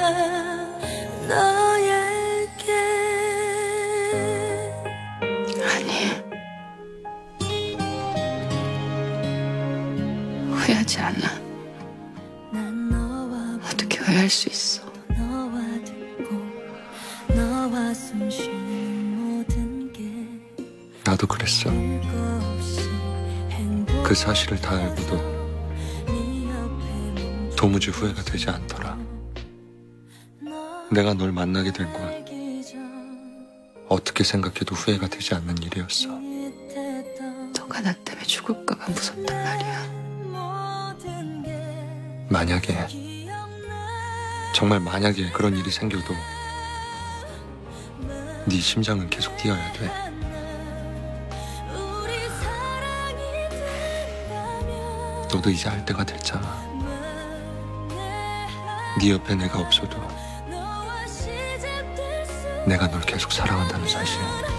너에게. 아니, 후회하지 않아. 어떻게 후회할 수 있어? 나도 그랬어. 그 사실을 다 알고도 도무지 후회가 되지 않더라. 내가 널 만나게 된 건 어떻게 생각해도 후회가 되지 않는 일이었어. 너가 나 때문에 죽을까봐 무섭단 말이야. 만약에, 정말 만약에 그런 일이 생겨도 네 심장은 계속 뛰어야 돼. 너도 이제 할 때가 됐잖아. 네 옆에 내가 없어도 내가 널 계속 사랑한다는 사실.